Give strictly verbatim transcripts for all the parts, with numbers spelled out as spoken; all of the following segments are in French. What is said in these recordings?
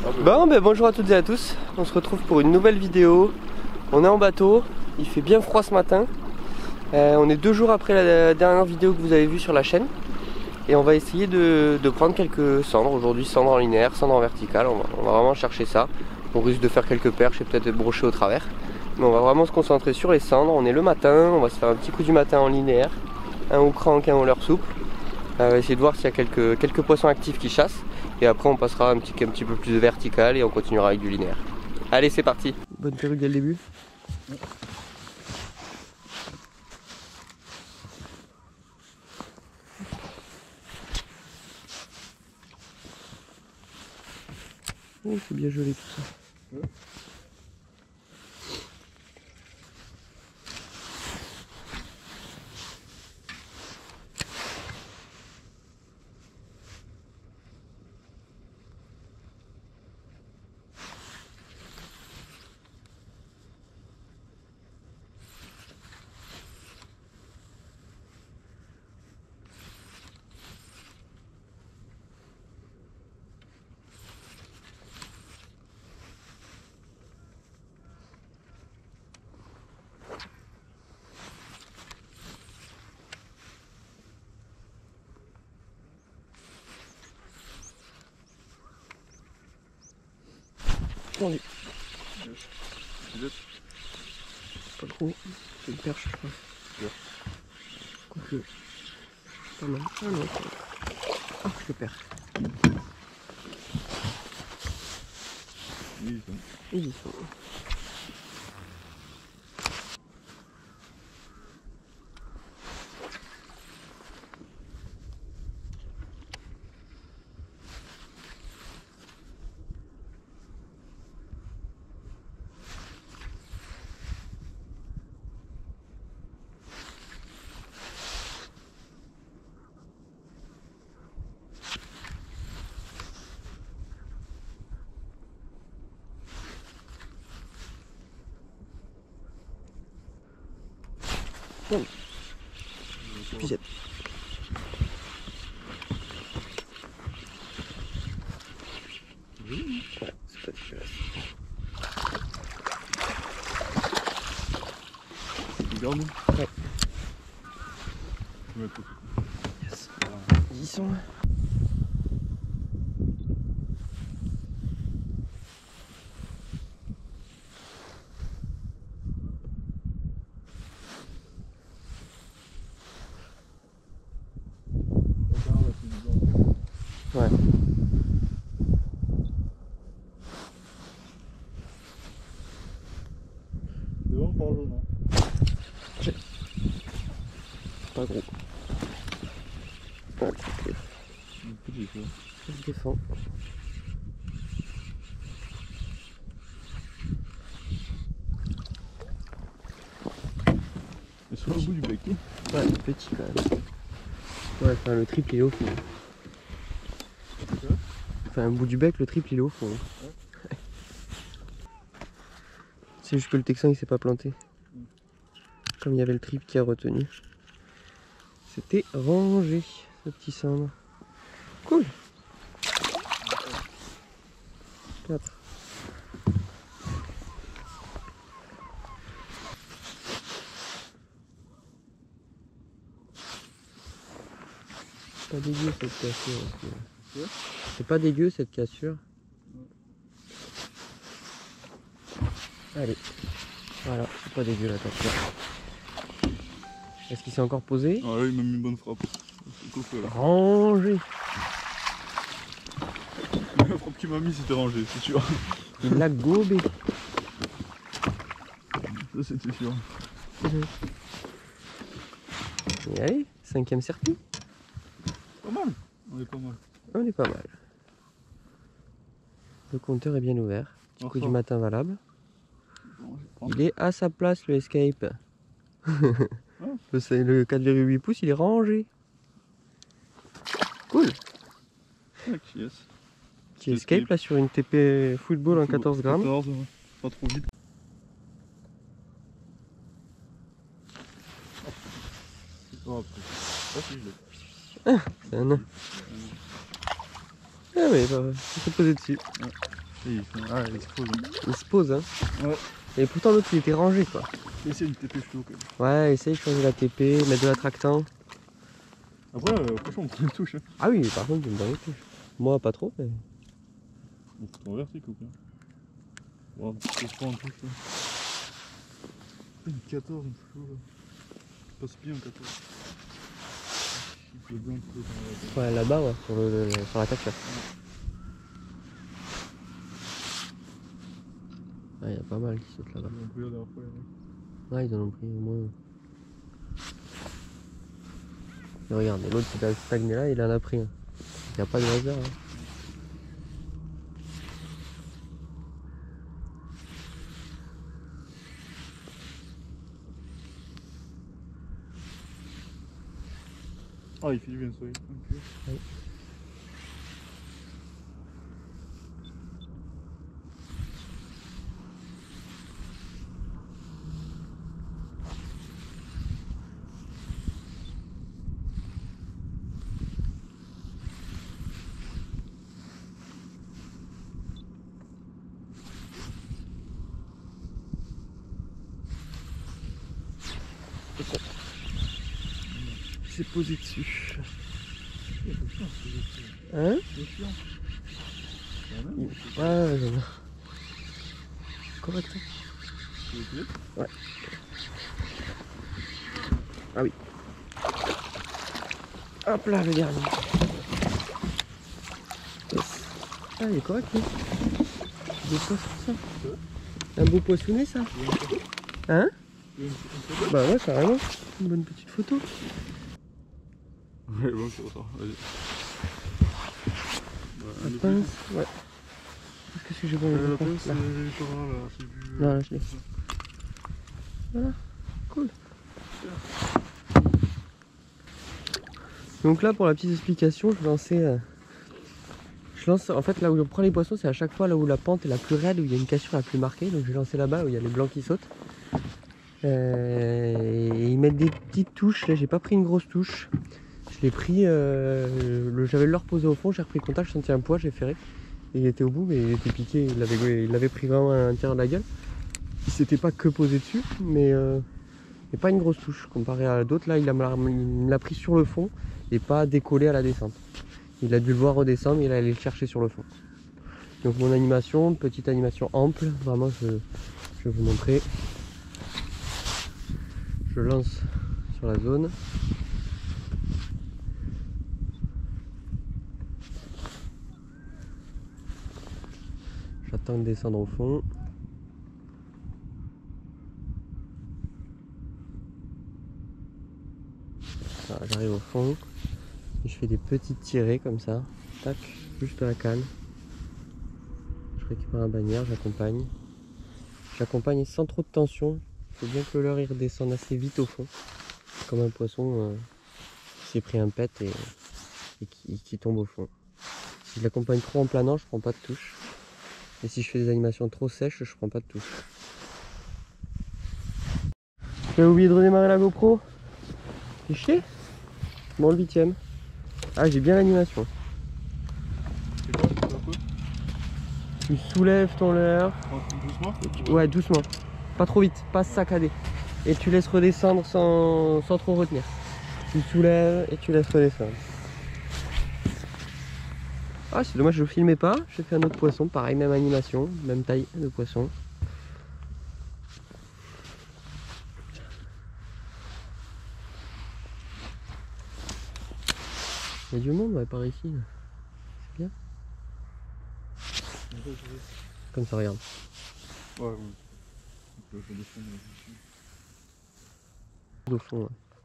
Bon, ben bonjour à toutes et à tous, on se retrouve pour une nouvelle vidéo. On est en bateau, il fait bien froid ce matin. euh, On est deux jours après la dernière vidéo que vous avez vue sur la chaîne. Et on va essayer de, de prendre quelques cendres. Aujourd'hui, cendres en linéaire, cendres en vertical, on va, on va vraiment chercher ça. On risque de faire quelques perches et peut-être de brocher au travers. Mais on va vraiment se concentrer sur les cendres. On est le matin, on va se faire un petit coup du matin en linéaire. Un au crank, un au leurre souple. On va essayer de voir s'il y a quelques, quelques poissons actifs qui chassent. Et après on passera un petit, un petit peu plus de vertical et on continuera avec du linéaire. Allez, c'est parti. Bonne perruque dès le début. Ouais. Oh, c'est bien joli tout ça. Ouais. Tendu. Pas trop, c'est une perche je crois. Quoique. Pas mal. Ah non. Ah, je le perds. Ils y sont. Ils y sont. Bon. Pisette. Oui. Ouais, c'est pas dégueulasse. Tu gardes? Ouais. Je vais mettre tout. Yes. Ils y sont. Ouais. C'est bon par jaune, hein? J'ai. Pas gros. Ouais, ok. Un petit peu. Ça se défend. Et sur le bout du bec. Ouais, petit quand même. Ouais, enfin le triple il est au fond. Enfin, un bout du bec, le triple il est au fond. Ouais. C'est juste que le texan il s'est pas planté. Mm. Comme il y avait le triple qui a retenu. C'était rangé, ce petit cendre. Cool. quatre. Pas dégueu cette cassure aussi. Ouais. C'est pas dégueu cette cassure. Ouais. Allez. Voilà, c'est pas dégueu la cassure. Est-ce qu'il s'est encore posé? Ah là il m'a mis une bonne frappe. Là. Rangé. La frappe qu'il m'a mis c'était rangé, c'est sûr. Il l'a gobé. Ça c'était sûr. Mmh. Et allez, cinquième circuit. Pas mal. On est pas mal. On est pas mal. Le compteur est bien ouvert. Petit coup du matin valable. Bon, il est à sa place le escape. Ah. le, le quatre virgule huit pouces il est rangé. Cool. Ah, qui est-ce? Qui escape là sur une T P football en quatorze grammes. quatorze, ouais. Pas trop vite. Oh, ah, c'est un nain. Ah oui, bah, il s'est posé dessus. Ouais. Et il, fait... ah, il se pose. Hein. Il se pose, hein. Ouais. Et pourtant l'autre il était rangé quoi. Essaye une T P chaud quand même. Ouais, essaye de changer la T P, mettre de l'attractant. Après, euh, franchement, on prend une touche. Hein. Ah oui, par contre, tu me donnes une touche. Moi, pas trop, mais. Bon, faut t'en verser, quoi. Bon, je prends une touche. Là. Une quatorze, une touche là. Ça passe bien, quatorze. Le blanc, tu peux dans la... Ouais, là-bas, ouais, sur, le, le, sur la capture. Ouais, il y a pas mal qui sautent là-bas. Ils ont pris la dernière fois, les mecs. Ouais, ils en ont pris au moins. Et regarde, l'autre qui a stagné là, il en a pris un. Il n'y a pas de hasard. Hein. Ah, il fait du bien, ça. Okay. Ouais. C'est posé dessus. Hein? C'est chiant. Ouais, ouais, j'en ai. Correct. Tu veux essayer? Ouais. Ah oui. Hop là, le dernier. Yes. Ah, il est correct, lui. Des poissons, ça. Un beau poissonnet, ça. Hein? Bah ouais, carrément. Une bonne petite photo. Ouais, bon, c'est ça. Vas-y. La pince, ouais. Qu'est-ce que j'ai bon La pince, elle est pas là, c'est vu. Non, là, je l'ai. Voilà, cool. Donc là, pour la petite explication, je lançais... Euh, je lance, en fait, là où on prend les poissons, c'est à chaque fois là où la pente est la plus raide, où il y a une cassure la plus marquée. Donc j'ai lancé là-bas, où il y a les blancs qui sautent. Euh, et ils mettent des petites touches. Là, j'ai pas pris une grosse touche. Je l'ai pris, euh, le, j'avais le leurre posé au fond, j'ai repris le contact, je sentais un poids, j'ai ferré. Et il était au bout, mais il était piqué, il l'avait, il l'avait pris vraiment à l'intérieur de la gueule. Il s'était pas que posé dessus, mais, euh, mais pas une grosse touche. Comparé à d'autres, là, il, a, il me l'a pris sur le fond et pas décollé à la descente. Il a dû le voir redescendre, il allait le chercher sur le fond. Donc mon animation, petite animation ample, vraiment, je, je vais vous montrer. Je lance sur la zone. J'attends de descendre au fond. Voilà, j'arrive au fond. Et je fais des petites tirées comme ça. Tac, juste à la canne. Je récupère un bannière, j'accompagne. J'accompagne sans trop de tension. Il faut bien que le leurre il redescende assez vite au fond. Comme un poisson euh, qui s'est pris un pet et, et qui, qui tombe au fond. Si je l'accompagne trop en planant, je prends pas de touche. Et si je fais des animations trop sèches, je prends pas de touche. J'ai oublié de redémarrer la GoPro. C'est chier. Bon, le huitième. Ah, j'ai bien l'animation. C'est quoi? C'est un peu? Tu soulèves ton leurre. Doucement? Tu... Ouais, doucement. Pas trop vite, pas saccadé. Et tu laisses redescendre sans, sans trop retenir. Tu soulèves et tu laisses redescendre. Ah, c'est dommage, je ne filmais pas. J'ai fait un autre poisson, pareil, même animation, même taille de poisson. Il y a du monde ouais, par ici. C'est bien. Comme ça, regarde. Ouais, ouais. Je vais descendre ici. Au fond, ouais.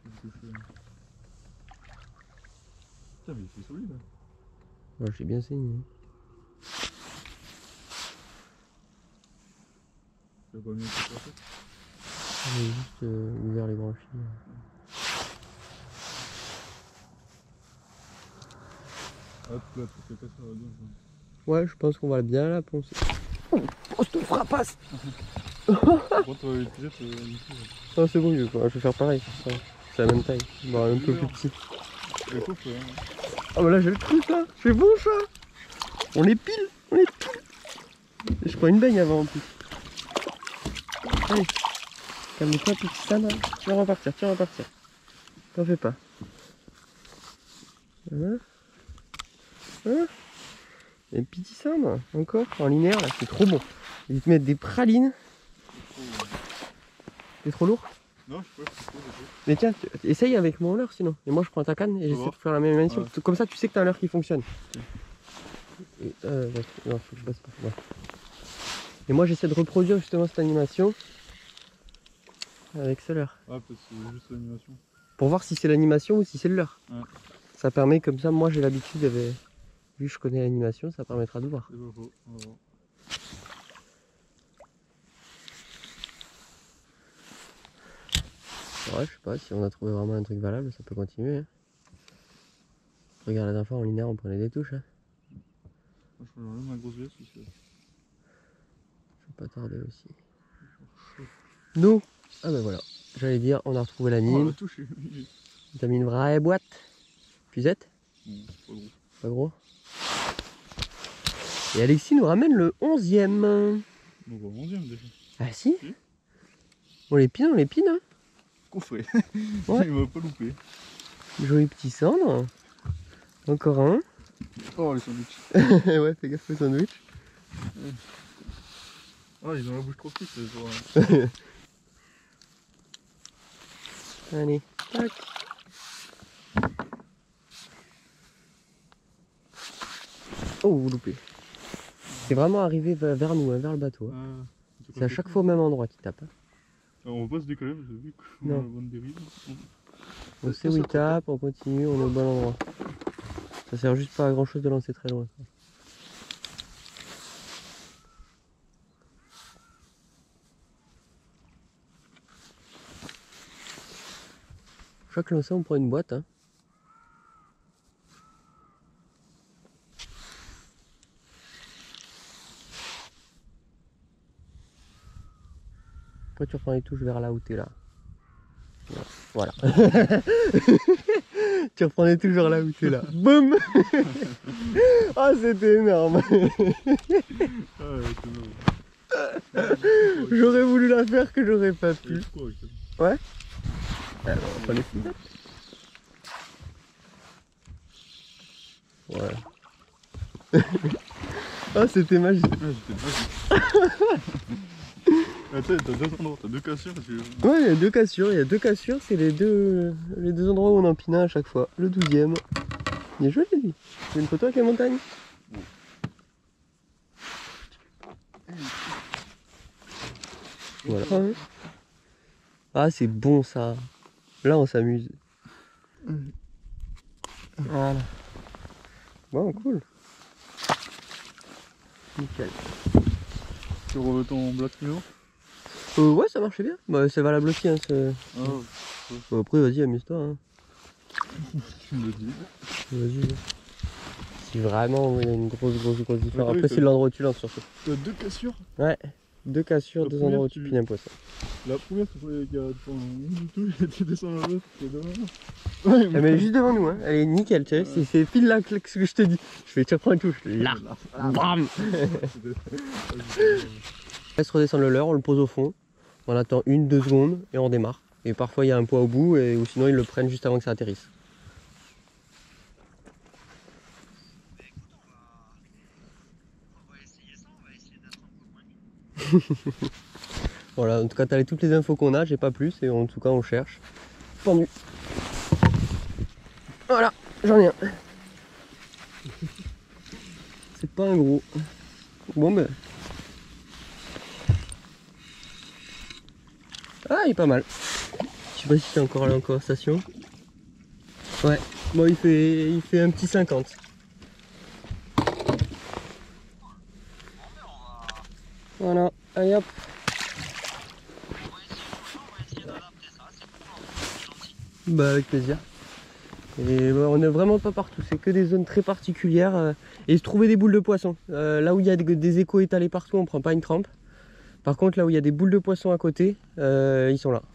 Putain, mais c'est solide. Hein. Ouais, j'ai bien saigné. Tu as pas mieux que ça fait? J'ai juste euh, ouvert les branchies. Hop là, tu fais pas ça à la gauche. Ouais, je pense qu'on va bien la poncer. Oh, pose ton frappasse. Quand tu vas l'utiliser, tu vas l'utiliser. Non, c'est bon, je vais faire pareil. C'est la même taille, bon, un peu plus petit. Et coupe, hein. Ah bah là j'ai le truc là, c'est bon ça. On est pile, on est pile. Je prends une baigne avant en plus. Allez, calme-toi petit Sam, tu vas repartir, tu vas repartir. T'en fais pas. Voilà. Voilà. Et petit Sam, encore, en linéaire là, c'est trop bon. Ils te mettent des pralines. C'est trop lourd? Non, je peux pas. Mais tiens, tu, essaye avec mon leurre sinon. Et moi je prends ta canne et j'essaie de faire la même animation. Ouais. Comme ça tu sais que t'as un leurre qui fonctionne. Et, euh, non, faut que je passe pas. Ouais. Et moi j'essaie de reproduire justement cette animation avec ce leurre. Ah, parce que c'est juste l'animation. Pour voir si c'est l'animation ou si c'est le leurre. Ouais. Ça permet comme ça, moi j'ai l'habitude, vu que je connais l'animation, ça permettra de voir. C'est pas faux, on va voir. Ouais, je sais pas, si on a trouvé vraiment un truc valable, ça peut continuer. Hein. Regarde la dernière fois en linéaire, on prenait des touches. Hein. Je peux enlever ma grosse veste parce que... Je vais pas tarder aussi. Nous, ah ben voilà, j'allais dire, on a retrouvé la mine. Oh, la touche est... T'as mis une vraie boîte. Puisette. Mmh, pas gros. Pas gros. Et Alexis nous ramène le onzième. On va au onzième déjà. Ah si, si. On l'épine, on l'épine. Hein. Coffret. Ouais. Il m'a pas loupé. Joli petit cendre. Encore un. Oh les sandwichs. Ouais, fais gaffe aux sandwichs. Ouais. Ah, ils ont la bouche trop petite les joueurs. Allez, tac. Oh, vous loupez. C'est vraiment arrivé vers nous, hein, vers le bateau. Hein. Euh, c'est à chaque fois au même endroit qu'il tape. Hein. Alors, on va pas se décoller, j'ai vu qu'on a la bonne dérive. On, on sait où il tape, on continue, on est au bon endroit. Ça sert juste pas à grand chose de lancer très loin. Chaque lancer, on prend une boîte. Hein. Après, tu reprends les touches vers là où t'es là. Voilà. Tu reprends les touches vers là où t'es là. Boum. Ah, c'était énorme. J'aurais voulu la faire que j'aurais pas pu. Ouais. Alors, on prend les filets. Ouais. Ah, c'était magique. Ah, c'était magique. Attends, t'as deux endroits, t'as deux cassures. Tu... Ouais, il y a deux cassures, il y a deux cassures, c'est les deux, les deux endroits où on empina à chaque fois. Le douzième. Il est joli lui. Tu veux une photo avec les montagnes? Voilà. Ah, c'est bon ça. Là, on s'amuse. Voilà. Bon, cool. Nickel. Tu remets ton black mur? Euh, ouais, ça marchait bien. Bah, c'est valable aussi. Hein, ce... Ah, ouais. Bon, après, vas-y, amuse-toi. Hein. Tu me le dis. Vas-y. Si vraiment il y a une grosse, grosse, grosse différence. Après, c'est l'endroit où tu lances surtout. T'as deux cassures? Ouais, deux cassures, la deux endroits où tu pines un poisson. La première, c'est qu'il y a une tout, et tu descends la l'autre, c'est devant nous. Ouais, mais... Elle est juste devant nous, hein. Elle est nickel, tu sais. Ouais. C'est pile là que je te dis. Je fais, tu reprends une touche. Là. Bam. On laisse redescendre le leurre, on le pose au fond. On attend une, deux secondes et on démarre. Et parfois il y a un poids au bout, et, ou sinon ils le prennent juste avant que ça atterrisse. Voilà, en tout cas, tu as toutes les infos qu'on a, j'ai pas plus, et en tout cas, on cherche. Pendu. Voilà, j'en ai un. C'est pas un gros. Bon, ben. Ah, il est pas mal. Je sais pas si c'est encore là en conversation. Ouais, bon, il fait, il fait un petit cinquante. Voilà, allez hop. Bah avec plaisir. Et bah, on n'est vraiment pas partout, c'est que des zones très particulières. Euh, et se trouver des boules de poisson. Euh, là où il y a des, des échos étalés partout, on prend pas une trempe. Par contre là où il y a des boules de poisson à côté, euh, ils sont là.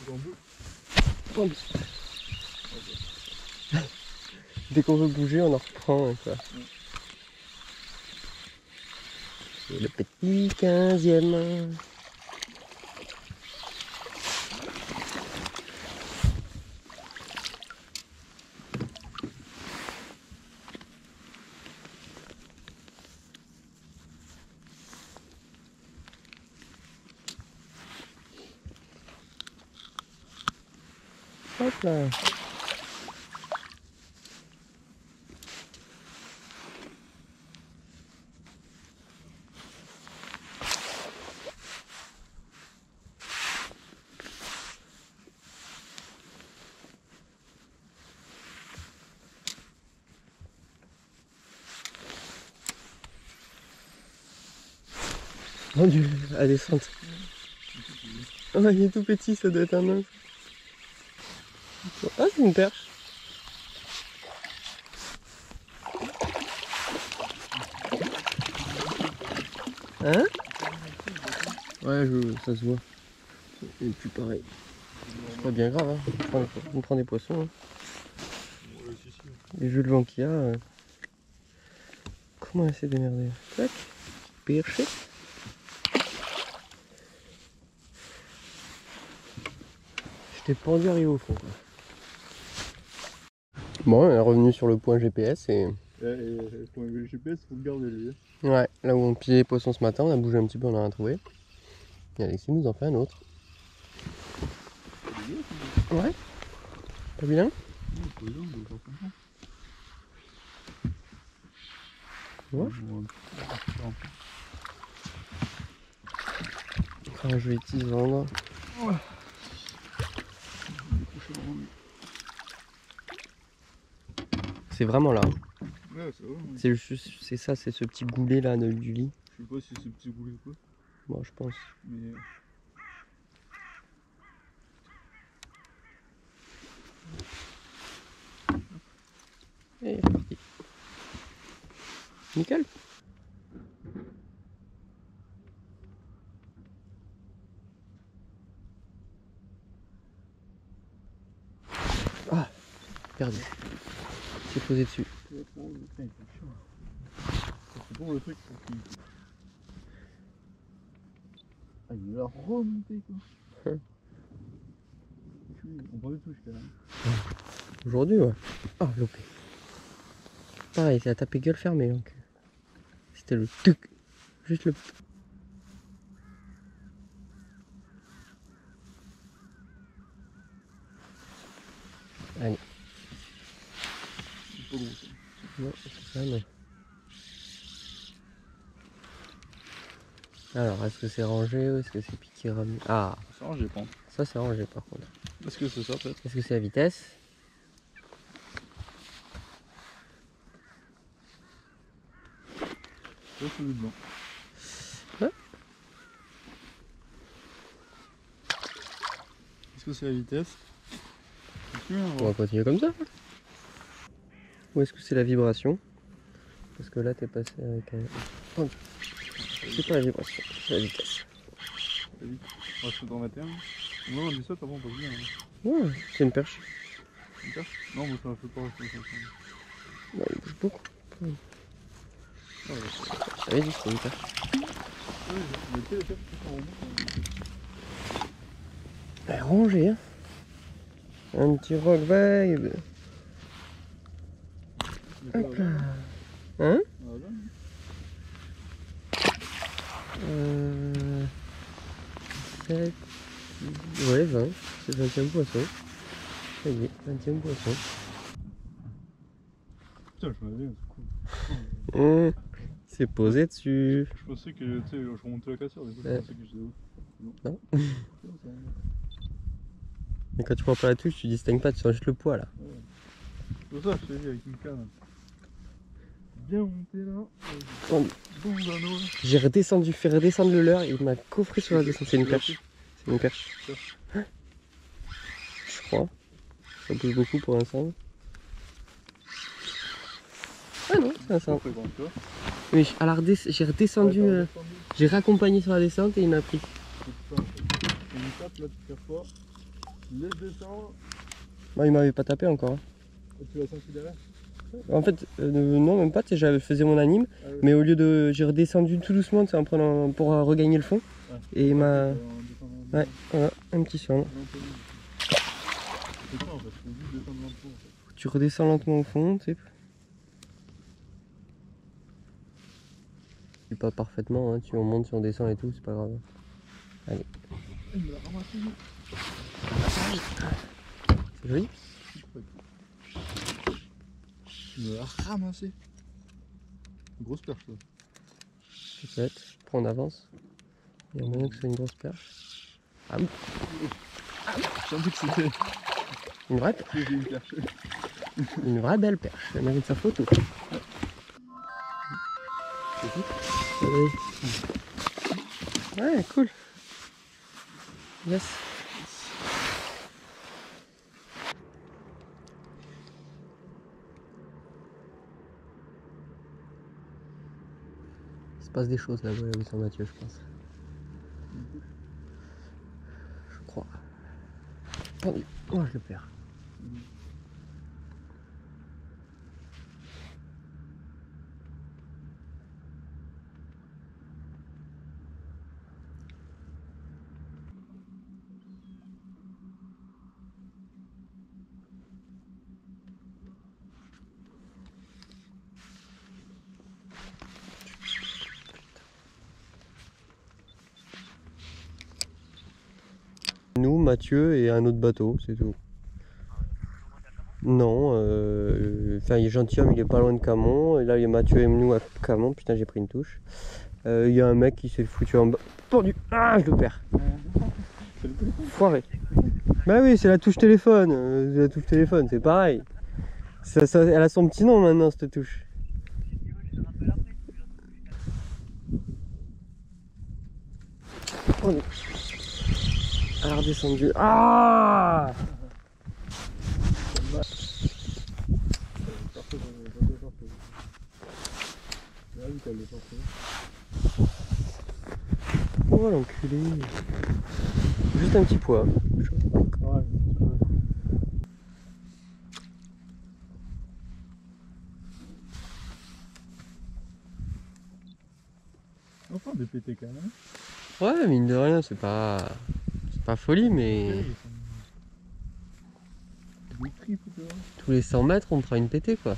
bambou. Bambou. Dès qu'on veut bouger, on en reprend. Hein, quoi. Ouais. Et le petit quinzième. Hop là. Mon Dieu, la descente. Oh, il est tout petit, ça doit être un œuf. Ah, c'est une perche. Hein? Ouais, je, ça se voit. Et puis pareil. C'est pas bien grave, hein. On prend, on prend des poissons. Hein. Les jeux de vent qu'il y a. Euh... Comment elle s'est démerdée? Tac. Perché. J'étais pendu arrivé au fond. Quoi. Bon, on est revenu sur le point G P S et... Et, et le point G P S, faut le garder lui. Ouais, là où on pillait les poissons ce matin, on a bougé un petit peu, on a rien trouvé. Et Alexis nous en fait un autre. Ouais. Pas bien? Ouais. Encore un joli tisane. Ouais. C'est vraiment là. Ouais, c'est vrai. Oui. C'est juste, c'est ça, c'est ce petit goulet là de, du lit. Je sais pas si c'est ce petit goulet ou quoi. Bon, je pense. Mais... Et il est reparti. Nickel. Ah, perdu. C'est posé dessus. C'est bon le truc. Ah, il va remonter quoi. Hein. On prend des touches quand même. Aujourd'hui, ouais. Ah, loupé. Pareil, c'est à taper gueule fermée donc. C'était le tuc. Juste le. Allez. C'est pas gros ça. Non, c'est ça, mais. Alors, est-ce que c'est rangé ou est-ce que c'est piqué ramené? Ah, C'est rangé, par contre. ça c'est rangé par contre. Est-ce que c'est ça peut-être? Est-ce que c'est la vitesse? Ouais, c'est du blanc. Ouais. Est-ce que c'est la vitesse? On va continuer comme ça. Ou est-ce que c'est la vibration? Parce que là t'es passé avec un... Oh. C'est pas la vibration, c'est la vitesse. Vas-y, on va se mettre en matin. Non, on dit ça, avant on passe bien. Hein. Ouais, c'est une perche. Une perche? Non, mais ça ne fait pas rester comme ça. Ouais, il bouge beaucoup. Ouais, ouais. J'avais dit que c'était une perche. Ouais, mais tu sais, les perches qui sont remontées. Elle est rangée, hein. Un petit rock vibe. Hop là. Hein? Euh... sept... Ouais, vingt. C'est le vingtième poisson. Ça y est, vingtième poisson. Putain, je m'avais, c'est cool. Mmh. C'est posé dessus. Je pensais que, tu sais, je remontais la cassure, des fois, je Ouais. pensais que j'étais ouf. Non. Non. Mais quand tu prends pas la touche, tu distingues pas, tu sens juste le poids là. Ouais. C'est pour ça que je t'ai dit avec une canne. Bien monté là. Oh. Bon anneau. J'ai redescendu, fait redescendre le leurre et il m'a coffré sur la descente. C'est une perche. C'est une perche. Je crois. Ça bouge beaucoup pour l'instant. Ah non, c'est un sang. Mais à la redesc... j'ai redescendu, euh... j'ai raccompagné sur la descente et il m'a pris. Une tape là, tu fais fort. Laisse descendre. Moi, il m'avait pas tapé encore. Hein. Et tu l'as senti derrière? En fait, euh, non, même pas, je faisais mon anime, ah oui. Mais au lieu de. J'ai redescendu tout doucement en prenant, pour euh, regagner le fond. Ouais. Et il m'a. Ouais, voilà, un petit soin. C'est ça en fait, faut juste descendre lentement. En fait. Tu redescends lentement au fond, tu sais. Je pas parfaitement, hein. Tu on monte, si on descend et tout, c'est pas grave. Allez. Il me l'a ramassé. C'est joli. Il me l'a ramassé. Grosse perche là. Peut-être. Prends en avance. Il y a moyen que ce soit une grosse perche. Ah oui. Ah oui. Je pensais que c'était une vraie perche. Une perche. Une vraie belle perche. Elle mérite sa photo. Ouais. Ouais, cool. Yes. Il se passe des choses là-bas, là où sont Mathieu, je pense. Je crois. Tendu. Oh, je le perds. Nous, Mathieu et un autre bateau, c'est tout. Non, euh, enfin, il est gentilhomme, il est pas loin de Camon. Et là, il y a Mathieu et nous à Camon. Putain, j'ai pris une touche. Euh, il y a un mec qui s'est foutu en bas. Pendu. Ah, je le perds. Foiré. Bah oui, c'est la touche téléphone. Euh, la touche téléphone, c'est pareil. Ça, ça, elle a son petit nom maintenant, cette touche. Oh, elle a redescendu. Ah! Oh l'enculé. Juste un petit poids. Enfin des pétés quand même. Ouais, mine de rien, c'est pas. C'est pas folie, mais. Tous les cent mètres, on fera une pétée quoi.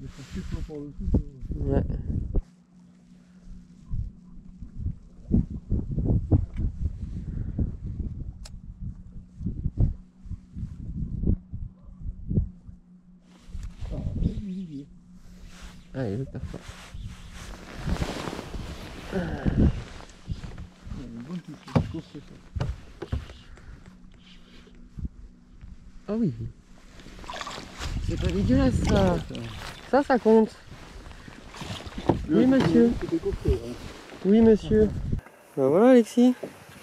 Ouais. Allez, le perfoire. Ah oui. C'est pas dégueulasse ça. Ça, ça compte. Oui, monsieur. Oui, monsieur. Bah voilà, Alexis.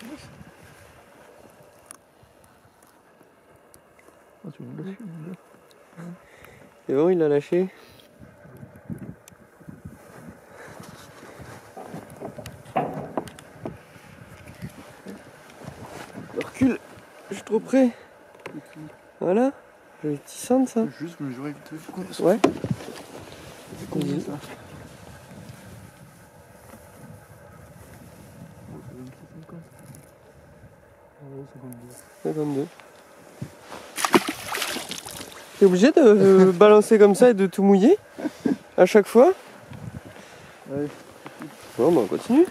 C'est bon, il l'a lâché. Je recule. Je suis trop près. Voilà. J'ai petit centre ça. Juste, mais j'aurais vite vu qu'on ouais. C'est combien ça? cinquante-deux. T'es obligé de euh, balancer comme ça et de tout mouiller à chaque fois? Ouais. Bon, bah on continue.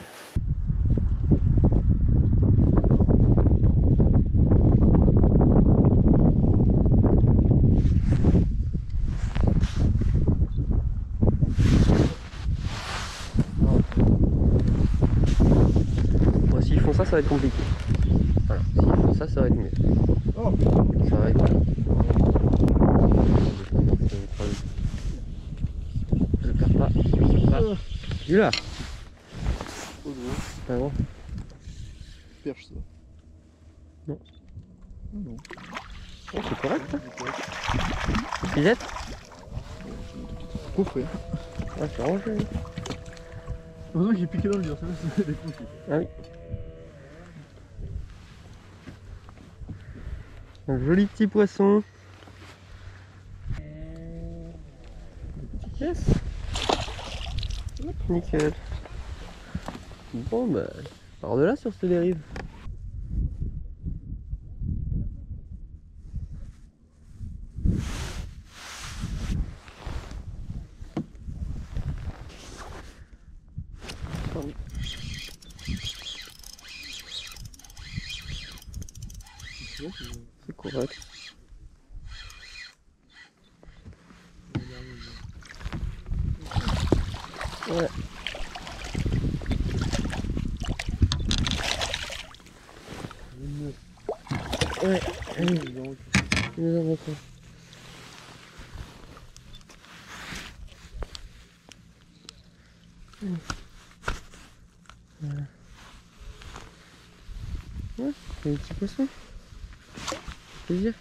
Bon, s'ils font ça, ça va être compliqué. Voilà, s'ils font ça, ça va être mieux. Oh. Ça va être mieux. Je perds pas, je perds pas. Du là. C'est pas bon. Perche ça. Non. Non. Oh, c'est correct. Hein. Filette. Coffret. Ah, c'est rangé. Heureusement qu'il est piqué dans le dur, ça c'est des coups. Ah oui. Un joli petit poisson. Yes. Hop, nickel. Bon bah, par de là sur cette dérive. C'est correct. Ouais. Ouais. Allez. Il nous en encore. Voilà. Ouais, c'est un petit poisson. Plaisir.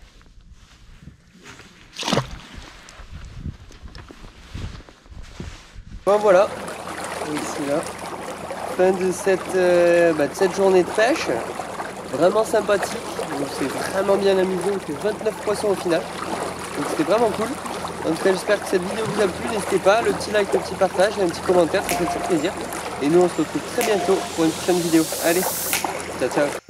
Bon voilà, ici là, fin de cette, euh, bah, de cette journée de pêche, vraiment sympathique, on s'est vraiment bien amusé, on fait vingt-neuf poissons au final, donc c'était vraiment cool. En tout cas j'espère que cette vidéo vous a plu, n'hésitez pas, le petit like, le petit partage et un petit commentaire, ça fait toujours plaisir. Et nous on se retrouve très bientôt pour une prochaine vidéo. Allez, ciao ciao.